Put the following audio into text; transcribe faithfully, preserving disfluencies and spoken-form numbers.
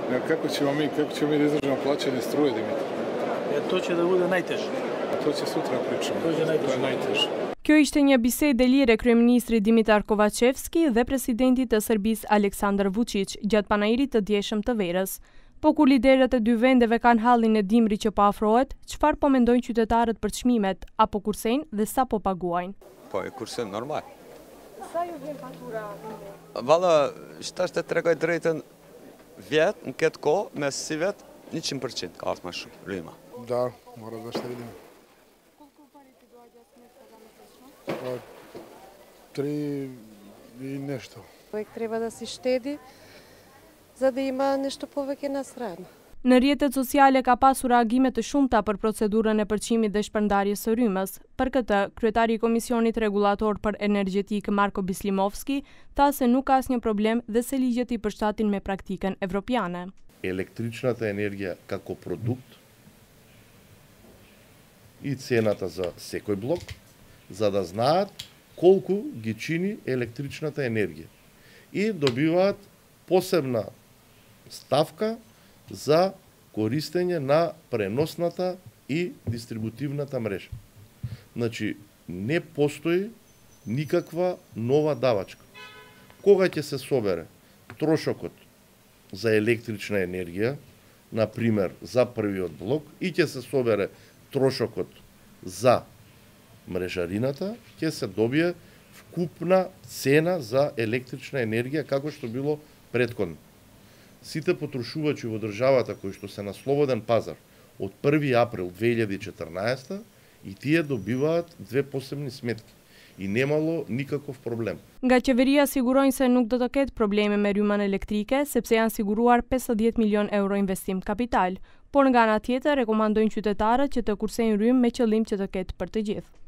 Kako ćemo mi, kako ćemo mi da izdržimo plaćanje struje, Dimitar? E, to će da bude najteže. To će sutra pričamo. To će najteže. To je najteže. Kjo ishte një bisedë e lirë kryeministrit Dimitar Kovacevski dhe presidentit të Serbisë Aleksandar Vučić gjatë panairit të dieshëm të verës. Po kur liderët e dy vendeve kanë hallin e dimri që po afrohet, çfarë po mendojnë qytetarët për çmimet, apo kursejnë dhe sa po paguajnë? Po e kursejnë normal. Sa ju vjen faktura? Valla, shtash të tregoj drejtën, vjet në këtë kohë me si vet njëqind përqind ka ardhur më shumë rryma. Da, mora da šta vidimo. Pa, tri i nešto. Uvek treba da se štedi, za da ima nešto poveke na stranu. Në rrjetet sociale ka pasur reagime të shumta për procedurën e përçimit dhe shpërndarjes së rrymës. Për këtë, kryetari i Komisionit Rregullator për Energjetikë Marko Bislimovski tha se nuk ka asnjë problem dhe se ligjet i përshtatin me praktikën evropiane. Електричната енергија како продукт и цената за секој блок, за да знаат колку ги чини електричната енергија. И добиваат посебна ставка за користење на преносната и дистрибутивната мрежа. Значи, не постои никаква нова давачка. Кога ќе се собере трошокот за електрична енергија, например, за првиот блок, и ќе се собере трошокот за мрежарината, ќе се добие вкупна цена за електрична енергија, како што било претходно. Сите потрошувачи во државата кои што се на слободен пазар од први април две илјади и четрнаесета и тие добиваат две посебни сметки и немало никаков проблем. Nga qeveria sigurojnë se nuk do të ketë probleme me rrymën elektrike, sepse janë siguruar pesëdhjetë milion euro investim kapital, por nga ana tjetër rekomandojnë qytetarët që të kursejnë rrymë me qëllim që të ketë për të gjithë.